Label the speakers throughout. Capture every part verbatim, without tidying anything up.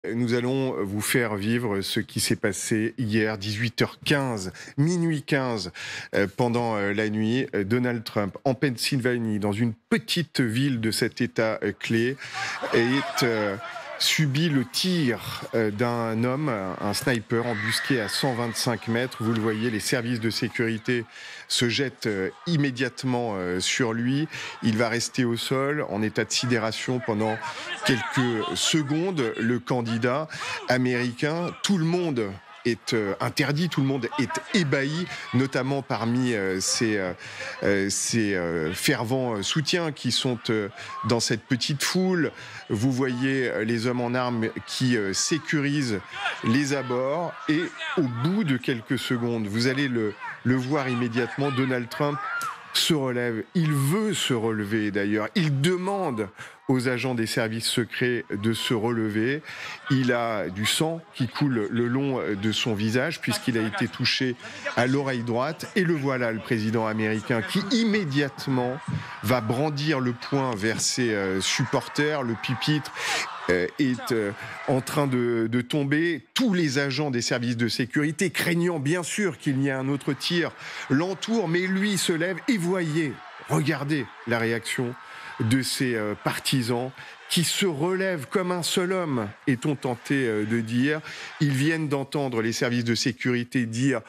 Speaker 1: Nous allons vous faire vivre ce qui s'est passé hier, dix-huit heures quinze, minuit quinze, euh, pendant euh, la nuit. Euh, Donald Trump, en Pennsylvanie, dans une petite ville de cet État euh, clé, est euh, subi le tir euh, d'un homme, un sniper embusqué à cent vingt-cinq mètres. Vous le voyez, les services de sécurité se jettent euh, immédiatement euh, sur lui. Il va rester au sol en état de sidération pendant quelques secondes. Le candidat américain, tout le monde est euh, interdit, tout le monde est ébahi, notamment parmi euh, ces, euh, euh, ces euh, fervents soutiens qui sont euh, dans cette petite foule. Vous voyez euh, les hommes en armes qui euh, sécurisent les abords et au bout de quelques secondes, vous allez le, le voir immédiatement, Donald Trump se relève. Il veut se relever d'ailleurs. Il demande aux agents des services secrets de se relever. Il a du sang qui coule le long de son visage puisqu'il a été touché à l'oreille droite. Et le voilà, le président américain, qui immédiatement va brandir le poing vers ses supporters. Le pupitre est en train de, de tomber. Tous les agents des services de sécurité, craignant bien sûr qu'il n'y ait un autre tir, l'entourent, mais lui se lève et voyez, regardez la réaction de ses partisans qui se relèvent comme un seul homme, est-on tenté de dire. Ils viennent d'entendre les services de sécurité dire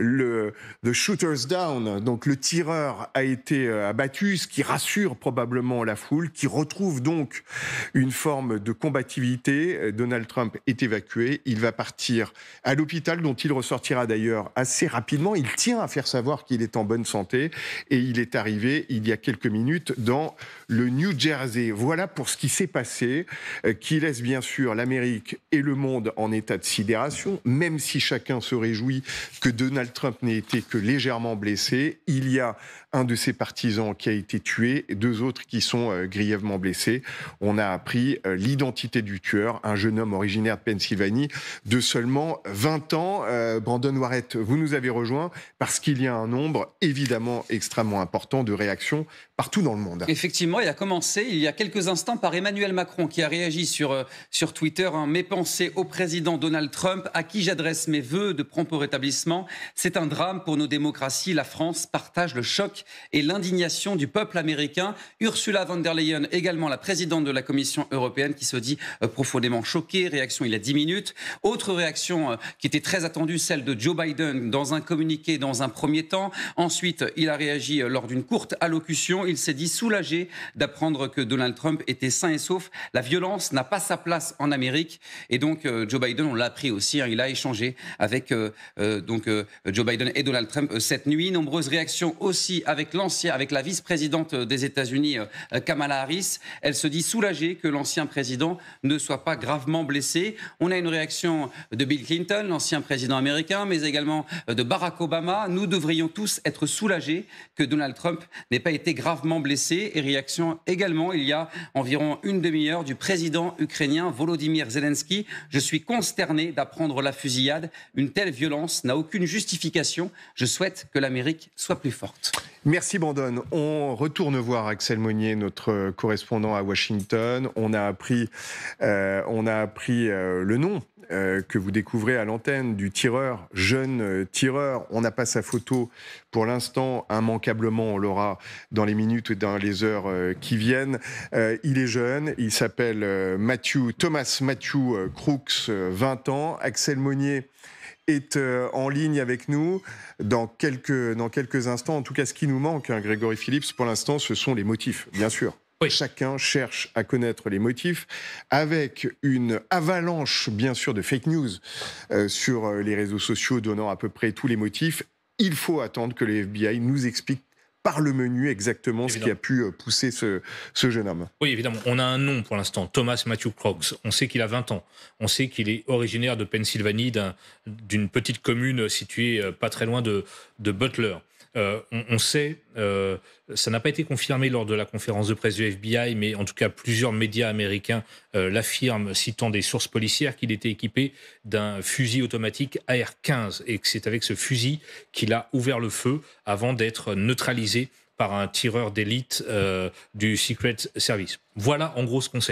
Speaker 1: le the shooter's down, donc le tireur a été abattu, ce qui rassure probablement la foule, qui retrouve donc une forme de combativité. Donald Trump est évacué, il va partir à l'hôpital dont il ressortira d'ailleurs assez rapidement. Il tient à faire savoir qu'il est en bonne santé et il est arrivé il y a quelques minutes dans le New Jersey. Voilà pour ce qui s'est passé, qui laisse bien sûr l'Amérique et le monde en état de sidération, même si chacun se réjouit que Donald Trump n'ait été que légèrement blessé. Il y a un de ses partisans qui a été tué et deux autres qui sont euh, grièvement blessés. On a appris euh, l'identité du tueur, un jeune homme originaire de Pennsylvanie de seulement vingt ans. Euh, Brandon Warrett, vous nous avez rejoint parce qu'il y a un nombre évidemment extrêmement important de réactions partout dans le monde.
Speaker 2: Effectivement, il a commencé il y a quelques instants par Emmanuel Macron qui a réagi sur, euh, sur Twitter. Hein, mes pensées au président Donald Trump, à qui j'adresse mes vœux de prompt rétablissement. C'est un drame pour nos démocraties. La France partage le choc et l'indignation du peuple américain. Ursula von der Leyen, également la présidente de la Commission européenne, qui se dit euh, profondément choquée. Réaction il y a dix minutes. Autre réaction euh, qui était très attendue, celle de Joe Biden dans un communiqué dans un premier temps. Ensuite, il a réagi euh, lors d'une courte allocution. Il s'est dit soulagé d'apprendre que Donald Trump était sain et sauf. La violence n'a pas sa place en Amérique. Et donc, euh, Joe Biden, on l'a appris aussi, hein, il a échangé avec euh, euh, donc, euh, Joe Biden et Donald Trump euh, cette nuit. Nombreuses réactions aussi avec l'ancien, avec la vice-présidente des États-Unis, euh, Kamala Harris. Elle se dit soulagée que l'ancien président ne soit pas gravement blessé. On a une réaction de Bill Clinton, l'ancien président américain, mais également de Barack Obama. Nous devrions tous être soulagés que Donald Trump n'ait pas été gravement blessé. Et réaction également, il y a environ une demi-heure, du président ukrainien Volodymyr Zelensky. Je suis consterné d'apprendre la fusillade. Une telle violence n'a aucune justification. Je souhaite que l'Amérique soit plus forte.
Speaker 1: Merci Brandon. On retourne voir Axel Monnier, notre correspondant à Washington. On a appris, euh, on a appris euh, le nom euh, que vous découvrez à l'antenne du tireur, jeune euh, tireur. On n'a pas sa photo pour l'instant. Immanquablement, on l'aura dans les minutes et dans les heures euh, qui viennent. Euh, il est jeune, il s'appelle euh, Matthew, Thomas Matthew euh, Crooks, euh, vingt ans. Axel Monnier est euh, en ligne avec nous dans quelques, dans quelques instants. En tout cas, ce qui nous manque, hein, Grégory Phillips, pour l'instant, ce sont les motifs, bien sûr. Oui. Chacun cherche à connaître les motifs, avec une avalanche, bien sûr, de fake news euh, sur les réseaux sociaux donnant à peu près tous les motifs. Il faut attendre que le F B I nous explique par le menu exactement évidemment. Ce qui a pu pousser ce, ce jeune homme.
Speaker 3: Oui, évidemment. On a un nom pour l'instant, Thomas Matthew Crooks. On sait qu'il a vingt ans. On sait qu'il est originaire de Pennsylvanie, d'un, d'une petite commune située pas très loin de, de Butler. Euh, on, on sait, euh, ça n'a pas été confirmé lors de la conférence de presse du F B I, mais en tout cas plusieurs médias américains euh, l'affirment, citant des sources policières, qu'il était équipé d'un fusil automatique A R quinze et que c'est avec ce fusil qu'il a ouvert le feu avant d'être neutralisé par un tireur d'élite euh, du Secret Service. Voilà en gros ce qu'on sait.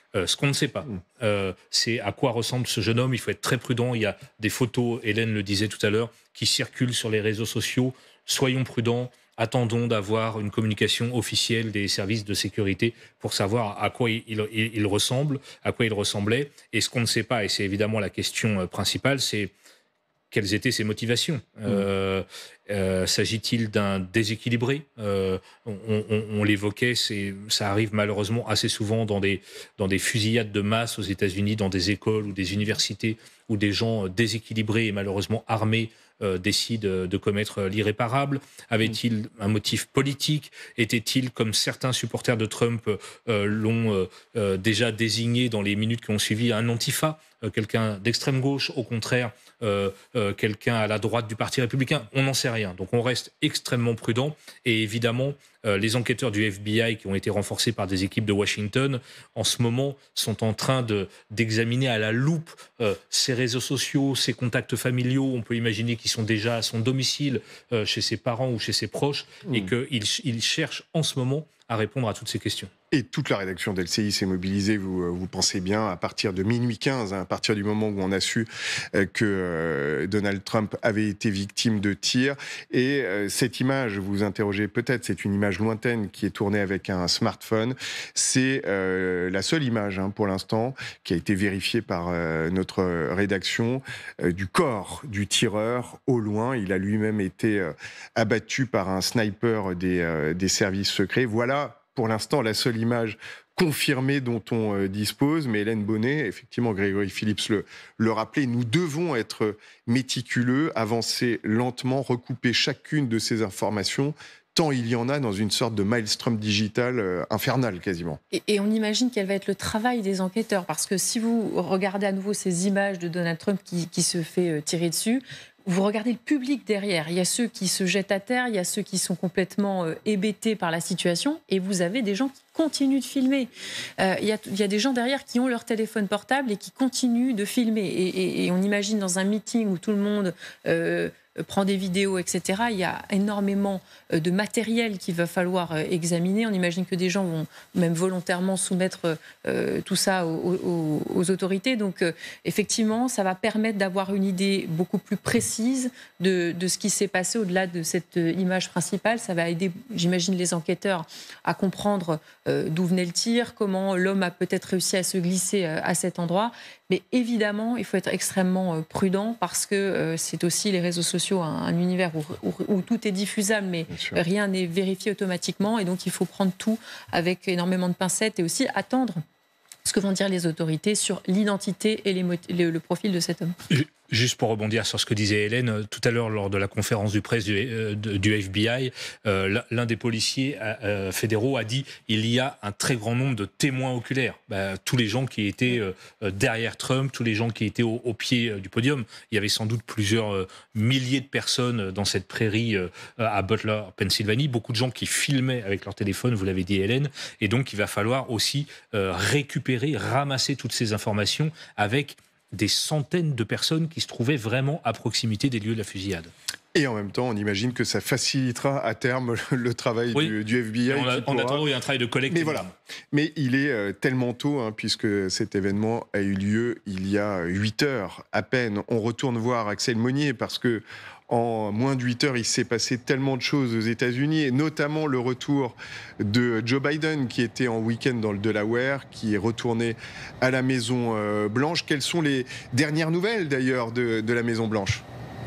Speaker 3: Euh, ce qu'on ne sait pas, euh, c'est à quoi ressemble ce jeune homme. Il faut être très prudent. Il y a des photos, Hélène le disait tout à l'heure, qui circulent sur les réseaux sociaux. Soyons prudents. Attendons d'avoir une communication officielle des services de sécurité pour savoir à quoi il, il, il ressemble, à quoi il ressemblait. Et ce qu'on ne sait pas, et c'est évidemment la question principale, c'est quelles étaient ses motivations. Mmh. Euh, euh, s'agit-il d'un déséquilibré? euh, On, on, on l'évoquait, c'est, ça arrive malheureusement assez souvent dans des, dans des fusillades de masse aux États-Unis, dans des écoles ou des universités, où des gens déséquilibrés et malheureusement armés Euh, décide de commettre l'irréparable? Avait-il un motif politique? Était-il, comme certains supporters de Trump euh, l'ont euh, euh, déjà désigné dans les minutes qui ont suivi, un antifa, euh, quelqu'un d'extrême gauche, au contraire, euh, euh, quelqu'un à la droite du Parti républicain? On n'en sait rien. Donc on reste extrêmement prudent. Et évidemment, euh, les enquêteurs du F B I, qui ont été renforcés par des équipes de Washington, en ce moment, sont en train de, d'examiner à la loupe euh, ses réseaux sociaux, ses contacts familiaux. On peut imaginer qu'ils sont déjà à son domicile, euh, chez ses parents ou chez ses proches, mmh. et qu'il il cherche en ce moment à répondre à toutes ces questions.
Speaker 1: Et toute la rédaction d'L C I s'est mobilisée, vous, vous pensez bien, à partir de minuit quinze, hein, à partir du moment où on a su euh, que euh, Donald Trump avait été victime de tirs. Et euh, cette image, vous vous interrogez peut-être, c'est une image lointaine qui est tournée avec un smartphone. C'est euh, la seule image, hein, pour l'instant, qui a été vérifiée par euh, notre rédaction, euh, du corps du tireur au loin. Il a lui-même été euh, abattu par un sniper des, euh, des services secrets. Voilà, pour l'instant, la seule image confirmée dont on euh, dispose. Mais Hélène Bonnet, effectivement, Grégory Phillips le, le rappelait, nous devons être méticuleux, avancer lentement, recouper chacune de ces informations, tant il y en a dans une sorte de maelstrom digital euh, infernal quasiment.
Speaker 4: Et, et on imagine quel va être le travail des enquêteurs, parce que si vous regardez à nouveau ces images de Donald Trump qui, qui se fait euh, tirer dessus, vous regardez le public derrière. Il y a ceux qui se jettent à terre, il y a ceux qui sont complètement euh, hébétés par la situation, et vous avez des gens qui continuent de filmer. Euh, il, y a, il y a des gens derrière qui ont leur téléphone portable et qui continuent de filmer. Et, et, et on imagine dans un meeting où tout le monde euh, prend des vidéos, et cetera, il y a énormément de matériel qu'il va falloir examiner. On imagine que des gens vont même volontairement soumettre euh, tout ça aux, aux, aux autorités. Donc, euh, effectivement, ça va permettre d'avoir une idée beaucoup plus précise de, de ce qui s'est passé au-delà de cette image principale. Ça va aider, j'imagine, les enquêteurs à comprendre euh, d'où venait le tir, comment l'homme a peut-être réussi à se glisser euh, à cet endroit. Mais évidemment, il faut être extrêmement prudent parce que euh, c'est aussi les réseaux sociaux, un, un univers où, où, où tout est diffusable, mais rien n'est vérifié automatiquement. Et donc, il faut prendre tout avec énormément de pincettes et aussi attendre ce que vont dire les autorités sur l'identité et les mot- le, le profil de cet homme.
Speaker 3: Juste pour rebondir sur ce que disait Hélène, tout à l'heure lors de la conférence de presse du, euh, du F B I, euh, l'un des policiers euh, fédéraux a dit il y a un très grand nombre de témoins oculaires. Bah, tous les gens qui étaient euh, derrière Trump, tous les gens qui étaient au, au pied euh, du podium. Il y avait sans doute plusieurs euh, milliers de personnes dans cette prairie euh, à Butler, Pennsylvanie. Beaucoup de gens qui filmaient avec leur téléphone, vous l'avez dit Hélène. Et donc il va falloir aussi euh, récupérer, ramasser toutes ces informations avec des centaines de personnes qui se trouvaient vraiment à proximité des lieux de la fusillade.
Speaker 1: Et en même temps, on imagine que ça facilitera à terme le travail oui. du, du F B I.
Speaker 3: On a, pourra... En attendant, il y a un travail de collecte.
Speaker 1: Mais voilà. Mais il est euh, tellement tôt, hein, puisque cet événement a eu lieu il y a huit heures à peine. On retourne voir Axel Monnier parce que en moins de huit heures, il s'est passé tellement de choses aux États-Unis, et notamment le retour de Joe Biden, qui était en week-end dans le Delaware, qui est retourné à la Maison-Blanche. Quelles sont les dernières nouvelles, d'ailleurs, de, de la Maison-Blanche ?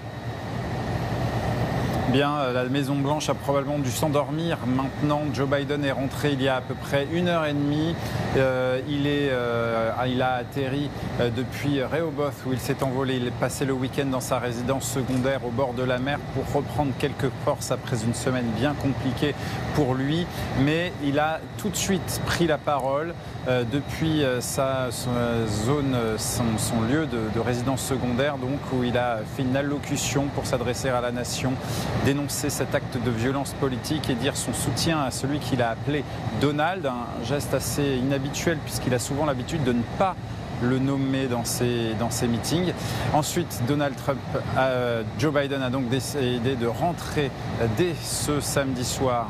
Speaker 5: Bien, la Maison-Blanche a probablement dû s'endormir. Maintenant, Joe Biden est rentré il y a à peu près une heure et demie. Euh, il, est, euh, il a atterri euh, depuis Rehoboth, où il s'est envolé. Il est passé le week-end dans sa résidence secondaire au bord de la mer pour reprendre quelques forces après une semaine bien compliquée pour lui. Mais il a tout de suite pris la parole euh, depuis euh, sa, sa zone, son, son lieu de, de résidence secondaire, donc, où il a fait une allocution pour s'adresser à la nation, dénoncer cet acte de violence politique et dire son soutien à celui qu'il a appelé Donald, un geste assez inhabituel puisqu'il a souvent l'habitude de ne pas le nommer dans ses, dans ses meetings. Ensuite, Donald Trump, euh, Joe Biden a donc décidé de rentrer dès ce samedi soir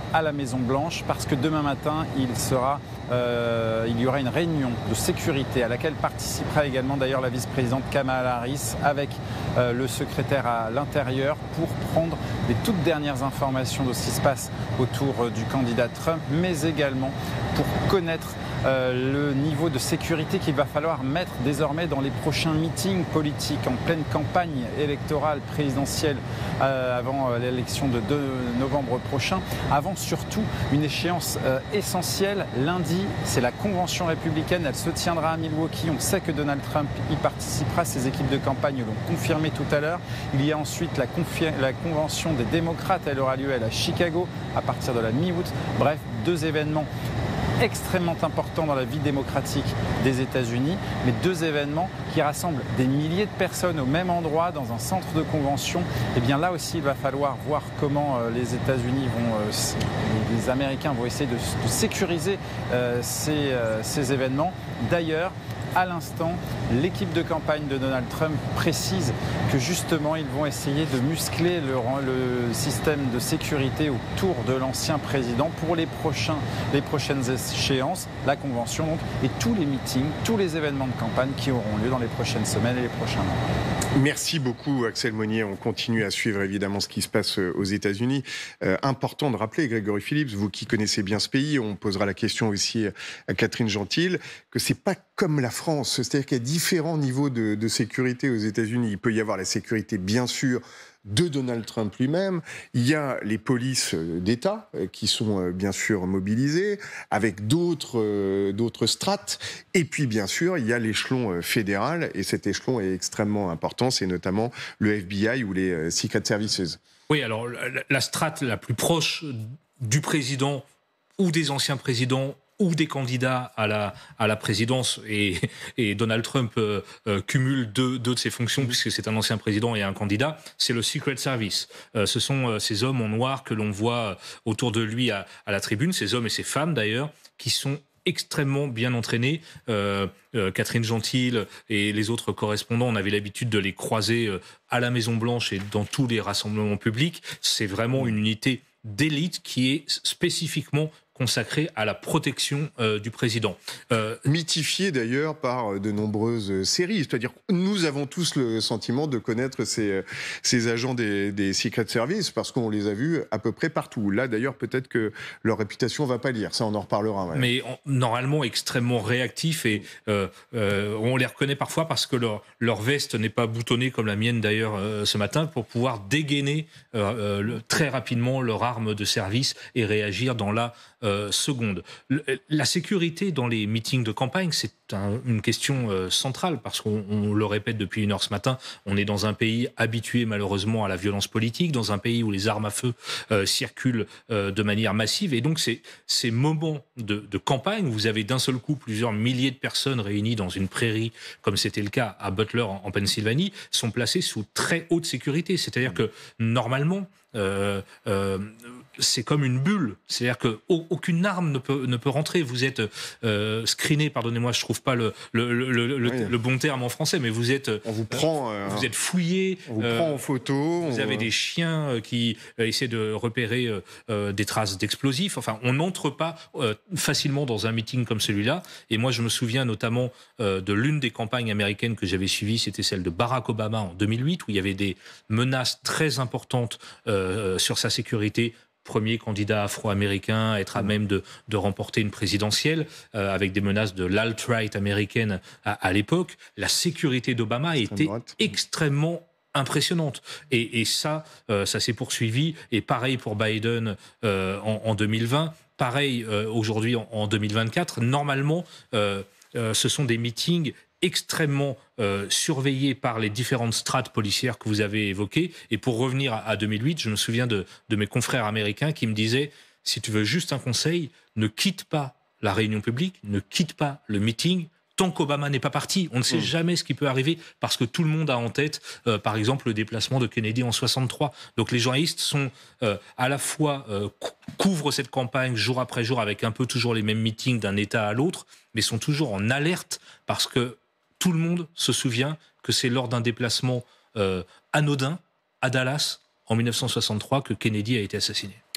Speaker 5: à la Maison-Blanche parce que demain matin, il, sera, euh, il y aura une réunion de sécurité à laquelle participera également d'ailleurs la vice-présidente Kamala Harris avec euh, le secrétaire à l'intérieur pour prendre les toutes dernières informations de ce qui se passe autour euh, du candidat Trump, mais également pour connaître Euh, le niveau de sécurité qu'il va falloir mettre désormais dans les prochains meetings politiques en pleine campagne électorale présidentielle euh, avant euh, l'élection de deux novembre prochain, avant surtout une échéance euh, essentielle. Lundi, c'est la convention républicaine, elle se tiendra à Milwaukee. On sait que Donald Trump y participera, ses équipes de campagne l'ont confirmé tout à l'heure. Il y a ensuite la, la convention des démocrates, elle aura lieu elle, à Chicago à partir de la mi-août. Bref, deux événements extrêmement important dans la vie démocratique des États-Unis, mais deux événements qui rassemblent des milliers de personnes au même endroit, dans un centre de convention. Et bien là aussi, il va falloir voir comment euh, les États-Unis vont, euh, les Américains vont essayer de, de sécuriser euh, ces, euh, ces événements. D'ailleurs, à l'instant, l'équipe de campagne de Donald Trump précise que justement, ils vont essayer de muscler le, le système de sécurité autour de l'ancien président pour les, prochains, les prochaines échéances, la convention donc, et tous les meetings, tous les événements de campagne qui auront lieu dans les prochaines semaines et les prochains mois.
Speaker 1: Merci beaucoup Axel Monnier. On continue à suivre évidemment ce qui se passe aux États-Unis. Euh, important de rappeler, Grégory Phillips, vous qui connaissez bien ce pays, on posera la question aussi à Catherine Gentil, que c'est pas comme la France, c'est-à-dire qu'il y a différents niveaux de, de sécurité aux États-Unis. Il peut y avoir la sécurité, bien sûr, de Donald Trump lui-même. Il y a les polices d'État qui sont bien sûr mobilisées, avec d'autres d'autres strates. Et puis, bien sûr, il y a l'échelon fédéral, et cet échelon est extrêmement important. C'est notamment le F B I ou les Secret Services.
Speaker 3: Oui, alors la, la strate la plus proche du président ou des anciens présidents ou des candidats à la, à la présidence, et, et Donald Trump euh, euh, cumule deux, deux de ses fonctions, puisque c'est un ancien président et un candidat, c'est le Secret Service. Euh, ce sont euh, ces hommes en noir que l'on voit autour de lui à, à la tribune, ces hommes et ces femmes d'ailleurs, qui sont extrêmement bien entraînés. Euh, euh, Catherine Gentil et les autres correspondants, on avait l'habitude de les croiser euh, à la Maison-Blanche et dans tous les rassemblements publics. C'est vraiment une unité d'élite qui est spécifiquement consacré à la protection euh, du président.
Speaker 1: Euh, Mythifié d'ailleurs par de nombreuses séries. C'est-à-dire que nous avons tous le sentiment de connaître ces, ces agents des, des Secret Service parce qu'on les a vus à peu près partout. Là d'ailleurs, peut-être que leur réputation va pas lire. Ça, on en reparlera. Ouais.
Speaker 3: Mais en, normalement extrêmement réactifs et euh, euh, on les reconnaît parfois parce que leur, leur veste n'est pas boutonnée comme la mienne d'ailleurs euh, ce matin pour pouvoir dégainer euh, euh, le, très rapidement leur arme de service et réagir dans la Euh, seconde. Le, la sécurité dans les meetings de campagne, c'est un, une question euh, centrale parce qu'on on le répète depuis une heure ce matin, on est dans un pays habitué malheureusement à la violence politique, dans un pays où les armes à feu euh, circulent euh, de manière massive et donc c'est, ces moments de, de campagne, vous avez d'un seul coup plusieurs milliers de personnes réunies dans une prairie, comme c'était le cas à Butler en, en Pennsylvanie, sont placées sous très haute sécurité. C'est-à-dire que normalement, Euh, euh, c'est comme une bulle, c'est-à-dire qu'aucune arme ne peut, ne peut rentrer. Vous êtes euh, screené, pardonnez-moi, je trouve pas le, le, le, le, oui. le bon terme en français, mais vous êtes,
Speaker 1: on vous prend, euh,
Speaker 3: vous êtes fouillé,
Speaker 1: on vous euh, prend en photo.
Speaker 3: Vous avez va... des chiens qui euh, essaient de repérer euh, des traces d'explosifs. Enfin, on n'entre pas euh, facilement dans un meeting comme celui-là. Et moi, je me souviens notamment euh, de l'une des campagnes américaines que j'avais suivies, c'était celle de Barack Obama en deux mille huit, où il y avait des menaces très importantes euh, Euh, sur sa sécurité, premier candidat afro-américain à être à même de, de remporter une présidentielle, euh, avec des menaces de l'alt-right américaine à, à l'époque. La sécurité d'Obama était extrêmement impressionnante. Et, et ça, euh, ça s'est poursuivi. Et pareil pour Biden euh, en, en deux mille vingt, pareil euh, aujourd'hui en, en deux mille vingt-quatre. Normalement, euh, euh, ce sont des meetings extrêmement euh, surveillé par les différentes strates policières que vous avez évoquées. Et pour revenir à, à deux mille huit, je me souviens de, de mes confrères américains qui me disaient « Si tu veux juste un conseil, ne quitte pas la réunion publique, ne quitte pas le meeting, tant qu'Obama n'est pas parti. On ne sait mmh. jamais ce qui peut arriver parce que tout le monde a en tête, euh, par exemple, le déplacement de Kennedy en soixante-trois. Donc les journalistes sont euh, à la fois euh, couvrent cette campagne jour après jour avec un peu toujours les mêmes meetings d'un État à l'autre, mais sont toujours en alerte parce que tout le monde se souvient que c'est lors d'un déplacement euh, anodin à Dallas en mille neuf cent soixante-trois que Kennedy a été assassiné.